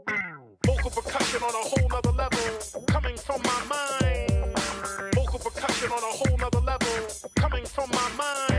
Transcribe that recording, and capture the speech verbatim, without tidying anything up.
Vocal percussion on a whole nother level, coming from my mind. Vocal percussion on a whole nother level, coming from my mind.